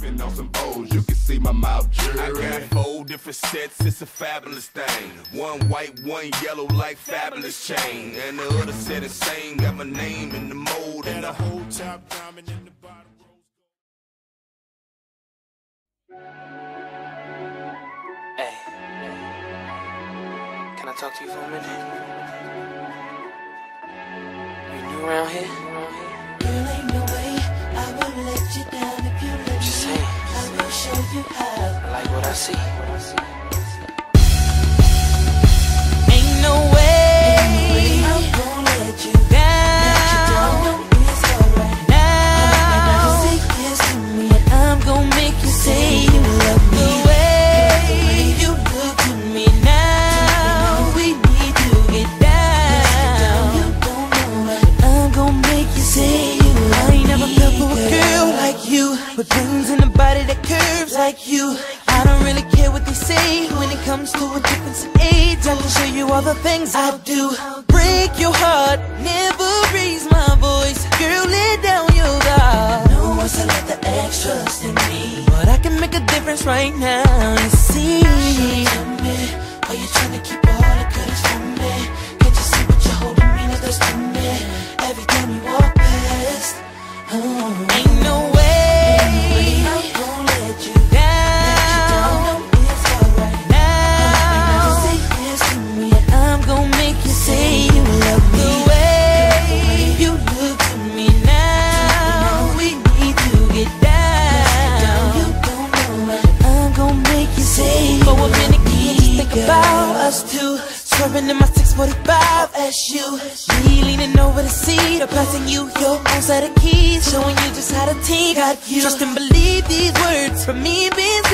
sipping on some O's, you can see my mouth jury. I got 4 different sets, it's a fabulous thing. One white, one yellow like fabulous chain. And the other set is same, got my name in the mold. And the whole top diamond in the bottom. Hey, can I talk to you for a minute? You new around here? Girl, ain't no way I will let you down if you let me. Just saying. I will show you how. I like what I see. Ain't no way I'm gonna let you down. It's alright now. Say yes to me and I'm gonna make you say you love me. The way you look to me now, we need to get down. You don't know that I'm gonna make you say you love me. I ain't never felt for a girl like you, with brains in a body that curves like you. I don't really care what they say when it comes to a difference in age. I can show you all the things I do. Break your heart, never raise my voice. Girl, lay down your guard. No one's to let the extras in me, but I can make a difference right now. You see, tell me, are you trying to keep all the goodies from me? Can't you see what you're holding me like this to me? Every time you walk past, ain't no way I'm gonna let you down. It's alright now. Say yes to me and I'm gonna make you say you love me. The way you look to me now, we need to get down. You don't know it, I'm gonna make you say you love me. For a minute, can you just think about us two? Swerving in my 645 SU, me leaning over the seat, or passing you your own set of keys, showing you just how the team got you. Trust and believe these words from me being